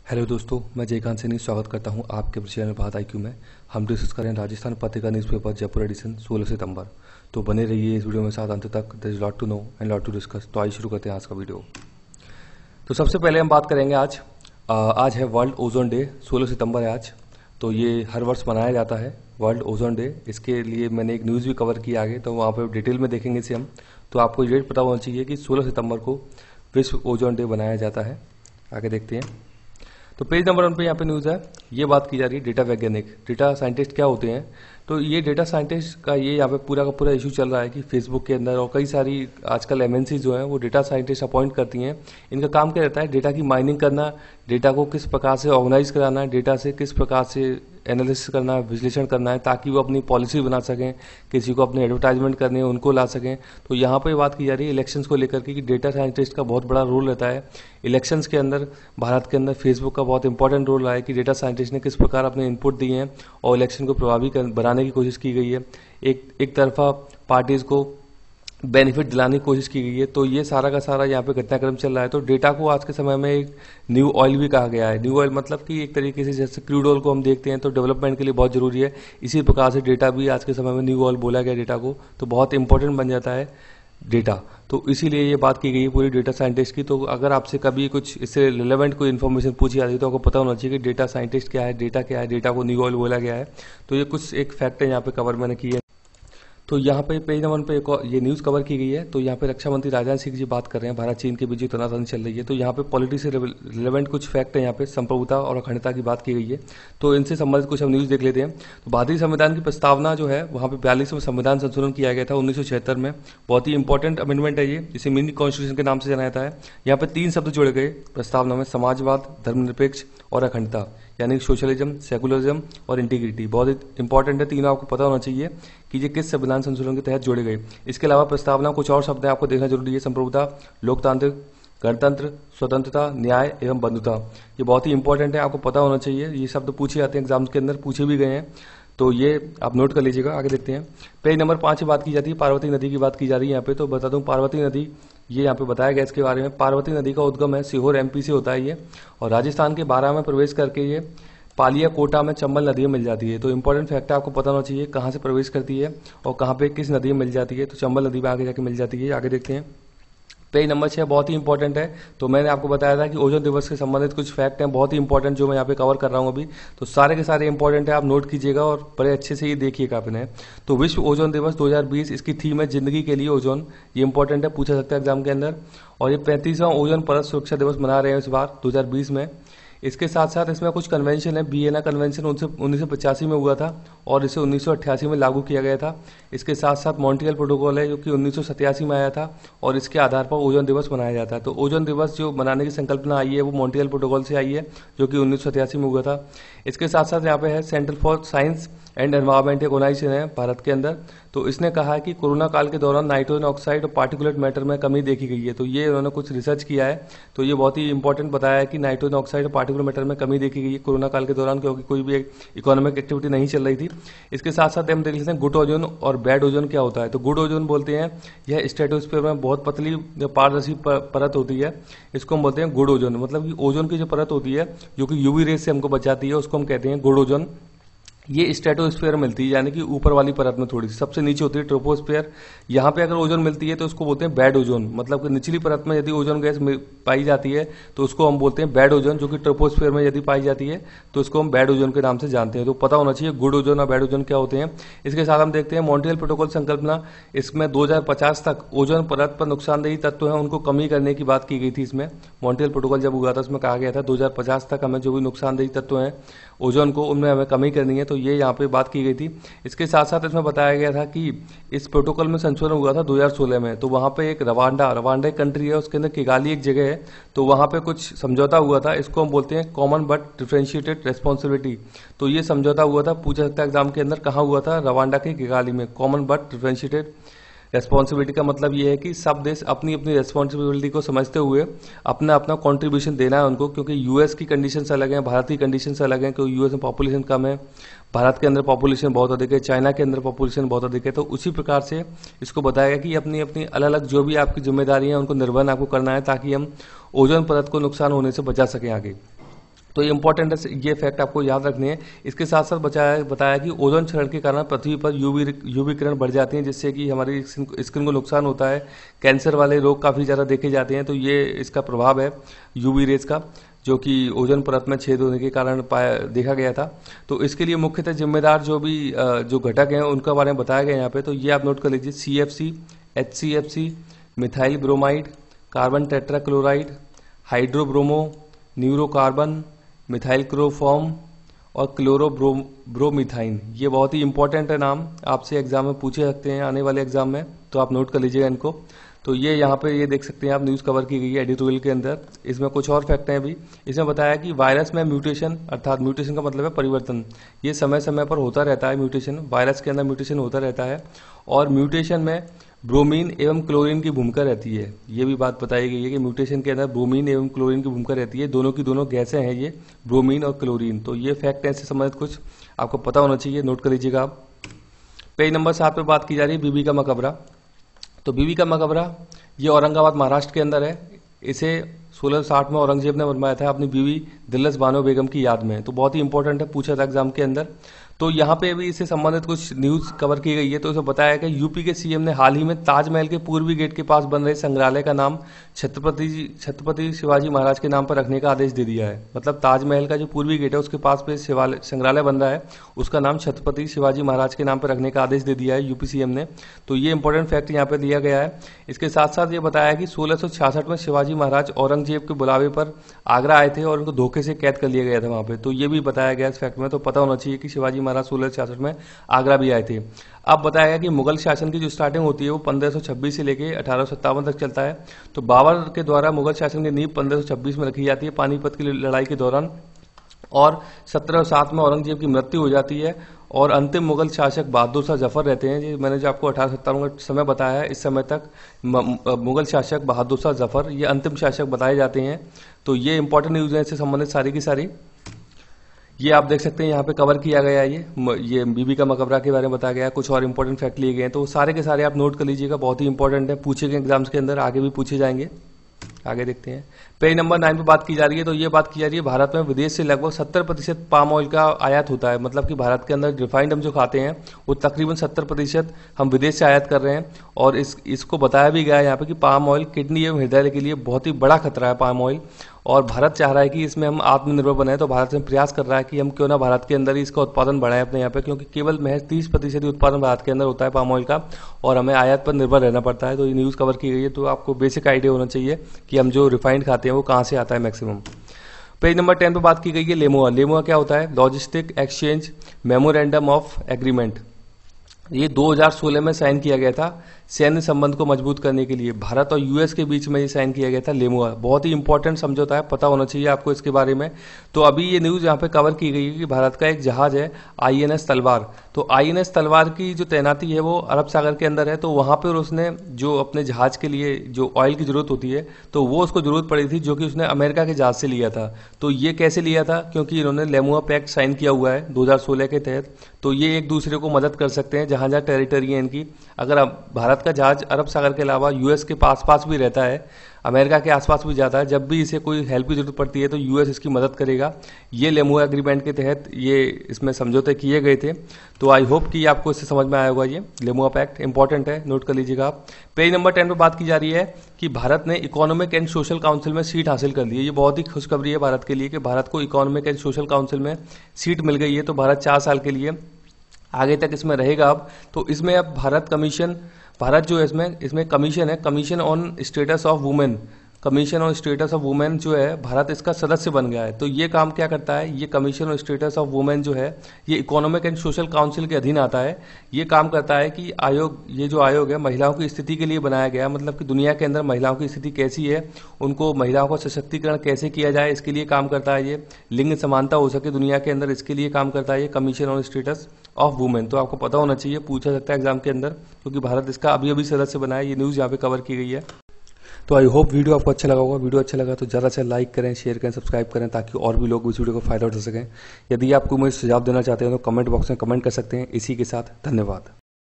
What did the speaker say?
Hello दोस्तों, मैं जयकांत सैनी स्वागत करता हूं आपके चैनल बात IQ में। हम डिस्कस करें राजस्थान पत्रिका न्यूज़पेपर जयपुर एडिशन 16 सितंबर। तो बने रहिए इस वीडियो में साथ अंत तक। There is lot to know and lot to discuss. तो आइए शुरू करते हैं आज का वीडियो। तो सबसे पहले हम बात करेंगे आज है वर्ल्ड ओजोन डे। 16 सितंबर है आज। तो ये हर वर्ष मनाया जाता है वर्ल्ड ओजोन डे। इसके लिए मैंने एक न्यूज़ भी कवर की आगे, तो वहाँ पर डिटेल में देखेंगे इसे हम। तो आपको ये डेट पता होना चाहिए कि 16 सितंबर को विश्व ओजोन डे बनाया जाता है। आगे देखते हैं। तो पेज नंबर 1 पे यहाँ पे न्यूज़ है। ये बात की जा रही है डेटा वैज्ञानिक, डेटा साइंटिस्ट क्या होते हैं। तो ये डेटा साइंटिस्ट का ये यहाँ पे पूरा का पूरा इशू चल रहा है कि फेसबुक के अंदर और कई सारी आजकल MNC जो हैं वो डेटा साइंटिस्ट अपॉइंट करती हैं। इनका काम क्या रहता है? डेटा की माइनिंग करना, डेटा को किस प्रकार से ऑर्गेनाइज कराना है, डेटा से किस प्रकार से एनालिसिस करना है, विश्लेषण करना है, ताकि वो अपनी पॉलिसी बना सकें, किसी को अपने एडवर्टाइजमेंट करने हैं उनको ला सकें। तो यहाँ पे बात की जा रही है इलेक्शंस को लेकर के कि डेटा साइंटिस्ट का बहुत बड़ा रोल रहता है इलेक्शंस के अंदर। भारत के अंदर फेसबुक का बहुत इंपॉर्टेंट रोल रहा है कि डेटा साइंटिस्ट ने किस प्रकार अपने इनपुट दिए हैं और इलेक्शन को प्रभावी बनाने की कोशिश की गई है। एक तरफा पार्टीज को बेनिफिट दिलाने की कोशिश की गई है। तो ये सारा का सारा यहाँ पे घटनाक्रम चल रहा है। तो डेटा को आज के समय में एक न्यू ऑयल भी कहा गया है। न्यू ऑयल मतलब कि एक तरीके से जैसे क्रूड ऑयल को हम देखते हैं तो डेवलपमेंट के लिए बहुत जरूरी है, इसी प्रकार से डेटा भी आज के समय में न्यू ऑयल बोला गया डेटा को। तो बहुत इंपॉर्टेंट बन जाता है डेटा। तो इसीलिए ये बात की गई है पूरी डेटा साइंटिस्ट की। तो अगर आपसे कभी कुछ इससे रिलेवेंट कोई इन्फॉर्मेशन पूछी जाती है तो आपको पता होना चाहिए कि डेटा साइंटिस्ट क्या है, डेटा क्या है, डेटा को न्यू ऑयल बोला गया है। तो ये कुछ एक फैक्ट है यहाँ पे कवर मैंने की है। तो यहाँ पे पेज नंबर 1 पे एक ये न्यूज़ कवर की गई है। तो यहाँ पे रक्षा मंत्री राजनाथ सिंह जी बात कर रहे हैं। भारत चीन के बीच तनातनी चल रही है। तो यहाँ पे पॉलिटिक्स से रिलेवेंट कुछ फैक्ट है। यहाँ पे संप्रभुता और अखंडता की बात की गई है। तो इनसे संबंधित कुछ हम न्यूज़ देख लेते हैं। तो भारतीय संविधान की प्रस्तावना जो है वहाँ पे 42वें संविधान संशोधन किया गया था 1976 में। बहुत ही इंपॉर्टेंट अमेंडमेंट है ये, जिसे मिनी कॉन्स्टिट्यूशन के नाम से जाना जाता है। यहाँ पे 3 शब्द जोड़े गए प्रस्तावना में: समाजवाद, धर्मनिरपेक्ष और अखंडता, यानी सोशलिज्म, सेकुलरिज्म और इंटीग्रिटी। बहुत इंपॉर्टेंट है, तीनों आपको पता होना चाहिए कि ये किस संविधान संशोधन के तहत जोड़े गए। इसके अलावा प्रस्तावना कुछ और शब्द हैं आपको देखना जरूरी है: संप्रभुता, लोकतांत्रिक, गणतंत्र, स्वतंत्रता, न्याय एवं बंधुता। ये बहुत ही इंपॉर्टेंट है, आपको पता होना चाहिए। ये शब्द पूछे जाते हैं एग्जाम्स के अंदर, पूछे भी गए हैं। तो ये आप नोट कर लीजिएगा। आगे देखते हैं। पेज नंबर 5 की बात की जाती है, पार्वती नदी की बात की जा रही है यहाँ पे। तो बता दूं पार्वती नदी, ये यहाँ पे बताया गया इसके बारे में। पार्वती नदी का उद्गम है सीहोर MP से होता है ये, और राजस्थान के बारां में प्रवेश करके ये पालिया कोटा में चंबल नदी में मिल जाती है। तो इंपॉर्टेंट फैक्ट है, आपको पता होना चाहिए कहाँ से प्रवेश करती है और कहाँ पे किस नदी में मिल जाती है। तो चंबल नदी में आगे जाके मिल जाती है। आगे देखते हैं। पेज नंबर 6 बहुत ही इंपॉर्टेंट है। तो मैंने आपको बताया था कि ओजोन दिवस से संबंधित कुछ फैक्ट हैं बहुत ही इंपॉर्टेंट, जो मैं यहाँ पे कवर कर रहा हूँ अभी। तो सारे के सारे इंपॉर्टेंट है, आप नोट कीजिएगा और बड़े अच्छे से ये देखिएगा आपने। तो विश्व ओजोन दिवस 2020, इसकी थीम है जिंदगी के लिए ओजोन। ये इंपॉर्टेंट है, पूछा सकता है एग्जाम के अंदर। और ये 35वां ओजोन परत सुरक्षा दिवस मना रहे हैं इस बार 2020 में। इसके साथ साथ इसमें कुछ कन्वेंशन है। वियना कन्वेंशन 1985 में हुआ था और इसे 1988 में लागू किया गया था। इसके साथ साथ मॉन्ट्रियल प्रोटोकॉल है जो कि 1987 में आया था और इसके आधार पर ओजोन दिवस मनाया जाता है। तो ओजोन दिवस जो मनाने की संकल्पना आई है वो मॉन्ट्रियल प्रोटोकॉल से आई है जो कि 1987 में हुआ था। इसके साथ साथ यहाँ पे है centre for science and environment, एक ऑर्गेनाइजेशन है भारत के अंदर। तो इसने कहा है कि कोरोना काल के दौरान नाइट्रोजन ऑक्साइड और पार्टिकुलेट मैटर में कमी देखी गई है। तो ये उन्होंने कुछ रिसर्च किया है। तो ये बहुत ही इंपॉर्टेंट बताया है कि नाइट्रोजन ऑक्साइड और पार्टिकुलर मैटर में कमी देखी गई है कोरोना काल के दौरान, क्योंकि कोई भी इकोनॉमिक एक्टिविटी नहीं चल रही थी। इसके साथ साथ हम देख लेते हैं गुड ओजोन और बैड ओजोन क्या होता है। तो गुड ओजोन बोलते हैं यह स्ट्रेटोस्फीयर में बहुत पतली पारदर्शी परत होती है, इसको हम बोलते हैं गुड ओजोन। मतलब कि ओजोन की जो परत होती है जो कि UV रेस से हमको बचाती है, उसको हम कहते हैं गुड ओजोन। ये स्ट्रेटोस्फीयर मिलती है, यानी कि ऊपर वाली परत में थोड़ी सी, सबसे नीचे होती है ट्रोपोस्फीयर। यहाँ पे अगर ओजोन मिलती है तो उसको बोलते हैं बैड ओजोन। मतलब कि निचली परत में यदि ओजोन गैस पाई जाती है तो उसको हम बोलते हैं बैड ओजोन। जो कि ट्रोपोस्फीयर में यदि पाई जाती है तो उसको हम बैड ओजोन के नाम से जानते हैं। तो पता होना चाहिए गुड ओजोन और बैड ओजोन क्या होते हैं। इसके साथ हम देखते हैं मॉन्ट्रियल प्रोटोकॉल संकल्पना। इसमें 2050 तक ओजोन परत पर नुकसानदेही तत्व है उनको कमी करने की बात की गई थी। इसमें मॉन्ट्रियल प्रोटोकॉल जब हुआ था उसमें कहा गया था 2050 तक हमें जो भी नुकसानदेही तत्व हैं ओजोन को, उनमें हमें कमी करनी है। तो ये यहाँ पे बात की गई थी। इसके साथ साथ इसमें बताया गया था कि इस प्रोटोकॉल में संशोधन हुआ था 2016 में। तो वहाँ पे एक रवांडा एक कंट्री है, उसके अंदर किगाली एक जगह है। तो वहाँ पे कुछ समझौता हुआ था, इसको हम बोलते हैं कॉमन बट डिफरेंशिएटेड रेस्पॉन्सिबिलिटी। तो ये समझौता हुआ था, पूछा सकता है एग्जाम के अंदर, कहाँ हुआ था? रवांडा के किगाली में। कॉमन बट डिफरेंशिएटेड रेस्पॉन्सिबिलिटी का मतलब ये है कि सब देश अपनी अपनी रेस्पॉन्सिबिलिटी को समझते हुए अपना अपना कंट्रीब्यूशन देना है उनको, क्योंकि यूएस की कंडीशंस अलग हैं, भारत की कंडीशंस अलग हैं। क्योंकि यूएस में पॉपुलेशन कम है, भारत के अंदर पॉपुलेशन बहुत अधिक है, चाइना के अंदर पॉपुलेशन बहुत अधिक है। तो उसी प्रकार से इसको बताया गया कि अपनी अपनी अलग अलग जो भी आपकी जिम्मेदारी है उनको निर्वहन आपको करना है, ताकि हम ओजोन परत को नुकसान होने से बचा सकें आगे। तो ये इंपॉर्टेंट है, ये फैक्ट आपको याद रखने हैं। इसके साथ साथ बताया कि ओजोन क्षरण के कारण पृथ्वी पर यूवी किरण बढ़ जाती हैं, जिससे कि हमारी स्किन को नुकसान होता है। कैंसर वाले रोग काफ़ी ज़्यादा देखे जाते हैं। तो ये इसका प्रभाव है यूवी रेज का, जो कि ओजोन परत में छेद होने के कारण देखा गया था। तो इसके लिए मुख्यतः जिम्मेदार जो घटक हैं उनका बारे में बताया गया यहाँ पे। तो ये आप नोट कर लीजिए: CFC, HCFC, methyl bromide, carbon tetrachloride, hydrobromo, fluorocarbon, methyl chloroform और क्लोरोब्रोमीथाइन। ये बहुत ही इंपॉर्टेंट है नाम, आपसे एग्जाम में पूछे सकते हैं आने वाले एग्जाम में, तो आप नोट कर लीजिएगा इनको। तो ये यहाँ पे ये देख सकते हैं आप, न्यूज़ कवर की गई है एडिटोरियल के अंदर। इसमें कुछ और फैक्ट हैं भी। इसमें बताया कि वायरस में म्यूटेशन, अर्थात म्यूटेशन का मतलब है परिवर्तन, ये समय समय पर होता रहता है। म्यूटेशन, वायरस के अंदर म्यूटेशन होता रहता है, और म्यूटेशन में ब्रोमीन एवं क्लोरीन की भूमिका रहती है। ये भी बात बताई गई है कि म्यूटेशन के अंदर ब्रोमीन एवं क्लोरीन की भूमिका रहती है। दोनों की दोनों गैसें हैं ये, ब्रोमीन और क्लोरीन। तो ये फैक्ट है, इससे संबंधित कुछ आपको पता होना चाहिए, नोट कर लीजिएगा आप। पेज नंबर 7 पे बात की जा रही है बीबी का मकबरा। तो बीबी का मकबरा ये औरंगाबाद महाराष्ट्र के अंदर है। इसे 1660 में औरंगजेब ने बनवाया था अपनी बीवी दिलस बानो बेगम की याद में। तो बहुत ही इंपॉर्टेंट है, पूछा था एग्जाम के अंदर। तो यहाँ पे भी इससे संबंधित कुछ न्यूज कवर की गई है। तो इसे बताया कि यूपी के सीएम ने हाल ही में ताजमहल के पूर्वी गेट के पास बन रहे संग्रहालय का नाम छत्रपति शिवाजी महाराज के नाम पर रखने का आदेश दे दिया है। मतलब ताजमहल का जो पूर्वी गेट है उसके पास पे संग्रहालय बन रहा है, उसका नाम छत्रपति शिवाजी महाराज के नाम पर रखने का आदेश दे दिया है यूपी सीएम ने। तो ये इंपॉर्टेंट फैक्ट यहाँ पे दिया गया है। इसके साथ साथ ये बताया कि 1666 में शिवाजी महाराज औरंगजेब के बुलावे पर आगरा आए थे और उनको धोखे से कैद कर लिया गया था वहां पे। तो ये भी बताया गया इस फैक्ट में। तो पता होना चाहिए कि शिवाजी महाराज 1666 में आगरा भी आए थे। अब बताया गया कि मुगल शासन की जो स्टार्टिंग होती है वो 1526 से लेके 1857 तक चलता है। तो बाबर के द्वारा मुगल शासन की नींव 1526 में रखी जाती है पानीपत की लड़ाई के दौरान, और 1707 में औरंगजेब की मृत्यु हो जाती है, और अंतिम मुगल शासक बहादुर शाह जफर रहते हैं। जी मैंने जो आपको 1857 का समय बताया है, इस समय तक मुगल शासक बहादुर शाह जफर ये अंतिम शासक बताए जाते हैं। तो ये इंपॉर्टेंट न्यूज है, इससे संबंधित सारी की सारी ये आप देख सकते हैं यहाँ पे कवर किया गया है। ये बीबी का मकबरा के बारे में बताया गया है, कुछ और इंपॉर्टेंट फैक्ट लिए गए हैं। तो सारे के सारे आप नोट कर लीजिएगा, बहुत ही इंपॉर्टेंट है, पूछे गए एग्जाम्स के अंदर, आगे भी पूछे जाएंगे। आगे देखते हैं, पेज नंबर 9 पे बात की जा रही है। तो ये बात की जा रही है भारत में विदेश से लगभग 70% पाम ऑयल का आयात होता है। मतलब कि भारत के अंदर रिफाइंड हम जो खाते हैं वो तकरीबन 70% हम विदेश से आयात कर रहे हैं। और इसको बताया भी गया है यहाँ पे कि पाम ऑयल किडनी एवं हृदय के लिए बहुत ही बड़ा खतरा है पाम ऑयल, और भारत चाह रहा है कि इसमें हम आत्मनिर्भर बने। तो भारत में प्रयास कर रहा है कि हम क्यों ना भारत के अंदर ही इसका उत्पादन बढ़ाएं अपने यहाँ पे, क्योंकि केवल महज 30% ही उत्पादन भारत के अंदर होता है पाम ऑयल का, और हमें आयात पर निर्भर रहना पड़ता है। तो ये न्यूज़ कवर की गई है, तो आपको बेसिक आइडिया होना चाहिए कि हम जो रिफाइंड खाते हैं वो कहाँ से आता है मैक्सिमम। पेज नंबर 10 पे बात की गई है लेमुआ। लेमुआ क्या होता है? Logistic exchange memorandum of agreement. ये 2016 में साइन किया गया था सैन्य संबंध को मजबूत करने के लिए। भारत और यूएस के बीच में ये साइन किया गया था लेमुआ। बहुत ही इंपॉर्टेंट समझौता है, पता होना चाहिए आपको इसके बारे में। तो अभी ये न्यूज़ यहाँ पे कवर की गई है कि भारत का एक जहाज है INS तलवार। तो INS तलवार की जो तैनाती है वो अरब सागर के अंदर है। तो वहाँ पर उसने जो अपने जहाज के लिए जो ऑयल की जरूरत होती है तो वो उसको जरूरत पड़ी थी, जो कि उसने अमेरिका के जहाज से लिया था। तो ये कैसे लिया था? क्योंकि इन्होंने लेमुआ पैक्ट साइन किया हुआ है 2016 के तहत। तो ये एक दूसरे को मदद कर सकते हैं जहाँ जहाँ टेरिटरी है इनकी। अगर भारत का जहाज अरब सागर के अलावा यूएस के पास भी रहता है, अमेरिका के आसपास भी जाता है, जब भी इसे कोई हेल्प की जरूरत पड़ती है तो यूएस इसकी मदद करेगा। ये लेमुआ एग्रीमेंट के तहत ये इसमें समझौते किए गए थे। तो आई होप कि आपको इससे समझ में आया होगा। ये लेमुआ पैक्ट इंपॉर्टेंट है, नोट कर लीजिएगा आप। पेज नंबर 10 पे बात की जा रही है कि भारत ने इकोनॉमिक एंड सोशल काउंसिल में सीट हासिल कर ली है। ये बहुत ही खुशखबरी है भारत के लिए कि भारत को इकोनॉमिक एंड सोशल काउंसिल में सीट मिल गई है। तो भारत 4 साल के लिए आगे तक इसमें रहेगा। अब तो इसमें अब भारत जो है इसमें कमीशन है, commission on status of women, commission on status of women जो है भारत इसका सदस्य बन गया है। तो ये काम क्या करता है? ये commission on status of women जो है ये इकोनॉमिक एंड सोशल काउंसिल के अधीन आता है। ये काम करता है कि ये जो आयोग है महिलाओं की स्थिति के लिए बनाया गया, मतलब कि दुनिया के अंदर महिलाओं की स्थिति कैसी है, उनको महिलाओं का सशक्तिकरण कैसे किया जाए, इसके लिए काम करता है। ये लिंग समानता हो सके दुनिया के अंदर, इसके लिए काम करता है ये commission on status of women. तो आपको पता होना चाहिए, पूछा सकता है एग्जाम के अंदर, क्योंकि भारत इसका अभी सदस्य बना है। ये न्यूज़ यहाँ पे कवर की गई है। तो आई होप वीडियो आपको अच्छा लगा होगा। वीडियो अच्छा लगा तो ज़्यादा से लाइक करें, शेयर करें, सब्सक्राइब करें, ताकि और भी लोग इस वीडियो को फायदा उठा सकें। यदि आपको मुझे सुझाव देना चाहते हैं तो कमेंट बॉक्स में कमेंट कर सकते हैं। इसी के साथ धन्यवाद।